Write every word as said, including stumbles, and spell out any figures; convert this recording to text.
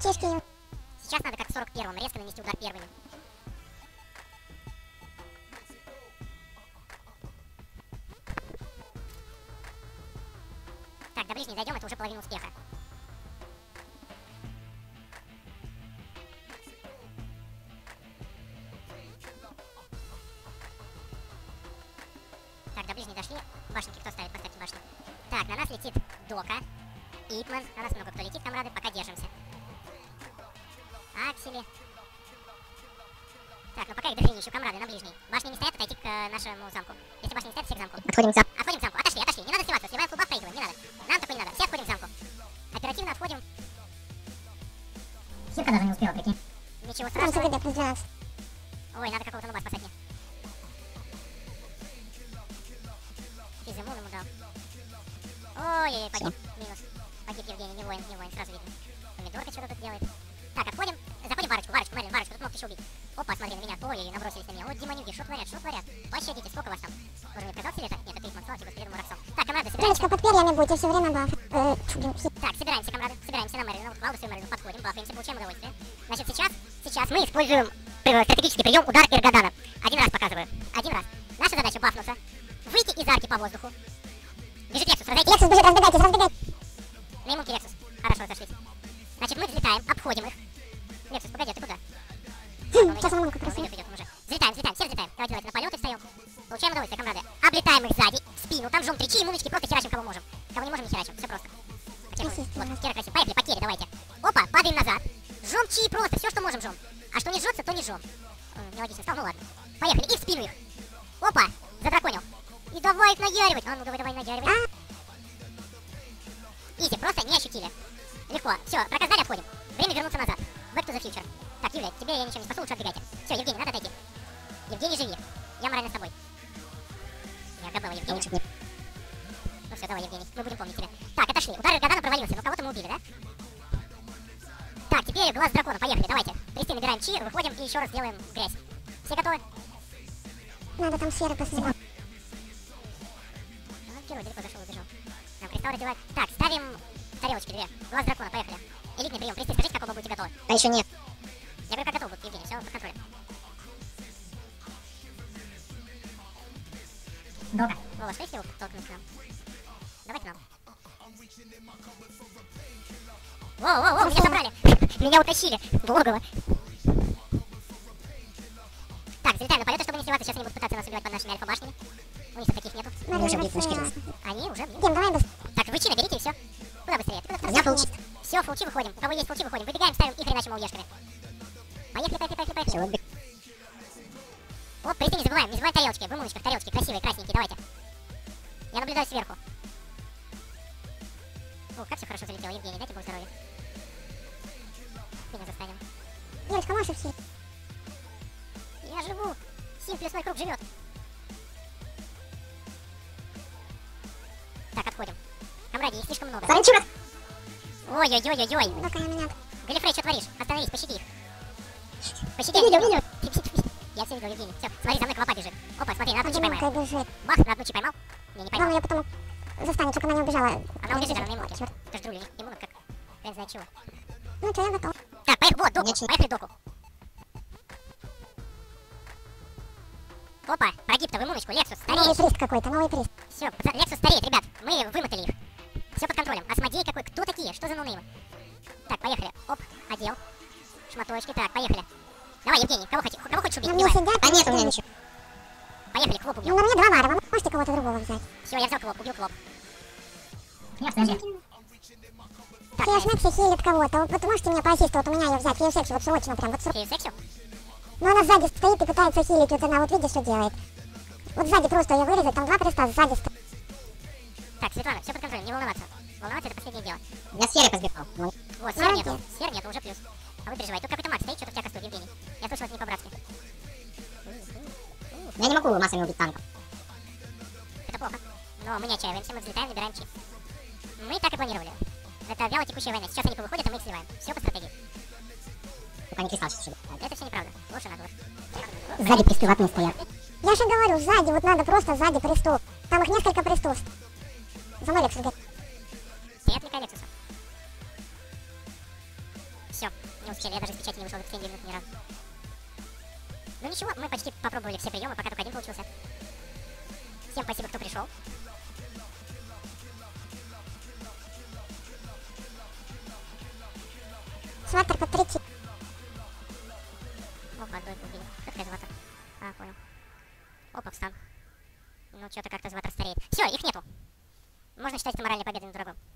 Тишки. Сейчас надо как в сорок первом резко нанести удар первыми. Так, до ближней дойдем, это уже половина успеха. Так, до ближней дошли. Башенки кто ставит? Поставьте башню. Так, на нас летит Дока. Ипман. На нас много кто летит, комрады. Пока держимся. Аксели. Так, ну пока их дохрени еще комрады на ближней. Башни не стоят, отойти к э, нашему замку. Если башни не стоят, все к замку. Отходим к замку. Отходим к замку. Отошли, отошли. Не надо сливаться. Сливаем фулбаф, проигрываем. Не надо. Нам такой не надо. Все отходим к замку. Оперативно отходим. Сирка даже не успела, прикинь. Ничего Там страшного. ЦГД плюс двенадцать. Ой, надо какого-то нуба спасать мне. Физимун ему дал. Ой-ой-ой, погиб. Минус. Погиб Евгений, не воин, не воин, сразу видно. Помидорка что-то тут делает. Так, отходим. Заходим в арочку, в арочку, Мэрилин, в арочку. Тут могут еще убить. Опа, смотри на меня. Ой-ой-ой, набросились на меня. Вот демонюги, что творят, что творят? Пощадите, сколько вас там? Боже, не отказался ли это? Нет, это Ипман, слава тебе, господи, Мураксон. Так, комрады, собираемся. Девочка, под перьями будете все время баф. Э, блин, хит. Так, собираемся, комрады, собираемся на Мэрилин. Вот Валдусу и Мэрилин подходим, бафаемся, получаем удовольствие. Значит, сейчас, сейчас мы используем э, стратегический прием удар Иргадана. Один раз показываю. Один раз. Наша задача бафнуться. Выйти из арки по воздуху. Бежит Лексус, разойдись. Лексус бежит, разбегайтесь, разбегайтесь. На иммунке Лексус. Хорошо, разошлись. Значит, мы взлетаем, обходим их. Лексус, погоди, а ты куда? Хм, Он сейчас идет, он как он раз. идет, идет, он уже. Взлетаем, взлетаем, все взлетаем. Давайте, давайте, на полеты встаем. Получаем удовольствие, комрады. Облетаем их сзади, в спину. Там жжем три чи, иммуночки, просто херачим, кого можем. Кого не можем, не херачим, все просто. Потери, Красиво, вот, красиво. Кера красиво. Поехали, потери, давайте. Опа, падаем назад. Жжем чи просто, все, что можем, жжем. А что не жжется, то не жжем. М, Нелогично стал, ну ладно. Поехали, и в спину их. Опа, задраконил. И давай их наяривать. А ну давай, давай, наяривай. Изи, просто не ощутили. Легко. Все, проказали, отходим. Время вернуться назад. Back to the future. Так, Юля, тебе я ничем не спасу, лучше отбегайте. Все, Евгений, надо отойти. Евгений, живи. Я морально с тобой. Я готова, Евгений. Ну все, давай, Евгений, мы будем помнить тебя. Так, отошли. Удар Иргадана провалился, но кого-то мы убили, да? Так, теперь глаз дракона, поехали, давайте. Трясти, набираем чи, выходим и еще раз делаем грязь. Все готовы? Надо там сферы посмотреть. Ну, герой далеко зашел, убежал. Нам кристалл раздевать. Так, ставим тарелочки две. Глаз дракона, поехали. Элитный прием. Присти, скажите, как оба будете готовы. А еще нет. Я говорю, как готов будет, Евгений, все под контролем. Дока. Вова, что если его толкнуть к нам? Давай к нам. Воу-воу-воу, меня собрали. Меня утащили в логово. Так, залетаем на полеты, чтобы не сливаться. Сейчас они будут пытаться нас убивать под нашими альфа-башнями. У них таких нету. Надо уже уже бьют на шкиру. Они уже бьют. Дим, давай быстрее. Так, вы чи наберите и все. Куда быстрее? Ты куда Я фулчи. Все, фулчи выходим. У кого есть фулчи, выходим. Выбегаем, ставим и хреначим ОЕшками. Поехали, поехали, поехали, поехали. Все, вот бег. Оп, присти, не забываем. Не забываем тарелочки. В иммуночках тарелочки. Красивые, красненькие. Давайте. Я наблюдаю сверху. О, как все хорошо залетело. Евгений, дайте бог здоровья. Меня застанем. Девочка, можешь все? Я живу. Сим плюс ноль круг живет. Так, отходим. Камради, их слишком много. Саранчура! Ой-ой-ой-ой-ой. Дока, я меня. Галифрей, что творишь? Остановись, пощади их. Пощади. Я видел, видел. Я все видел, Евгений. Все, смотри, за мной клопа бежит. Опа, смотри, на одну чи Одинокая поймаем. бежит. Бах, на одну чи поймал. Не, не поймал. Главное, ее потом застанет, чтобы она не убежала. Она убежит, она на иммунке. Черт. Это ж друли, иммунок как... Хрен знает чего. Ну что, я готов. Так, поехали, вот, доку, Ничего. поехали доку. Опа, прогиб-то в иммуночку, Лексус, Новый стареешь. прист какой-то, новый прист. Все, Лексус стареет, ребят, мы вымотали их. Все под контролем. Асмодей какой, кто такие? Что за ноунеймы? Так, поехали. Оп, одел. Шматочки, так, поехали. Давай, Евгений, кого, хоти, кого хочешь убить? На мне Убиваем. сидят. А нет у меня ничего. Поехали, Клоп Ну, убил. на мне два вара, вы можете кого-то другого взять? Все, я взял Клоп, убил Клоп. Я подожди. Так, Фея Шмекси хилит кого-то. Вот, вот можете мне по ассисту, вот у меня ее взять, Фею Секси, вот срочно прям, вот срочно. Фею сексю? Но она сзади стоит и пытается хилить, вот она, вот видишь, что делает. Вот сзади просто ее вырезать, там два приста сзади стоит. Так, Светлана, все под контролем, не волноваться. Волноваться это последнее дело. Я сферы позбегал. Ну, Вот, сфер Молодец. нету, сфер нету, уже плюс. А вы переживаете. Тут какой-то Макс стоит, что-то в тебя кастует, Евгений. Я слышал, это не по-братски. я не могу массами убить танков. Это плохо. Но мы не отчаиваемся, мы взлетаем, набираем чи. Мы так и планировали. Это вяло текущая война. Сейчас они повыходят, а мы их сливаем. Все по стратегии. Только они кристалл сейчас шибут. Это все неправда. Лучше надо. Сзади присты в окне стоят. Я же говорю, сзади, вот надо просто сзади престов. Там их несколько престов. За мной Лексус говорит. Ты отвлекай Лексуса. Все. цели. Я даже с печати не вышел в течение минут ни разу. Ну ничего, мы почти попробовали все приемы, пока только один получился. Всем спасибо, кто пришел. Сватер под тридцать. Опа, двойку убили. Как это зватер? А, понял. Опа, встан. Ну, что-то как-то зватер стареет. Все, их нету. Можно считать это моральной победой над врагом.